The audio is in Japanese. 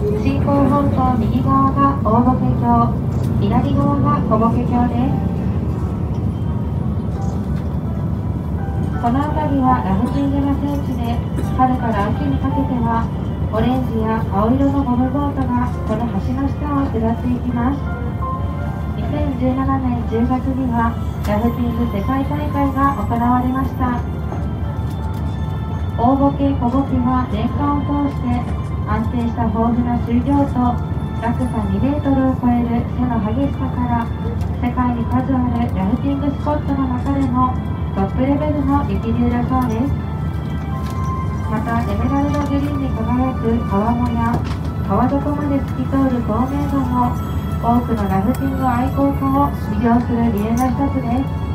進行方向右側が大歩橋、左側が小歩橋です。この辺りはラフティングの聖地で、春から秋にかけてはオレンジや青色のゴムボートがこの橋の下を下っていきます。2017年10月にはラフティング世界大会が行われました。大歩小歩は年間を通して安定した豊富な水量と落差2メートルを超える背の激しさから世界に数あるラフティングスポットの中でもトップレベルの激流だそうです。またエメラルドグリーンに輝く川面や川底まで透き通る透明度も多くのラフティング愛好家を魅了する理由の一つです。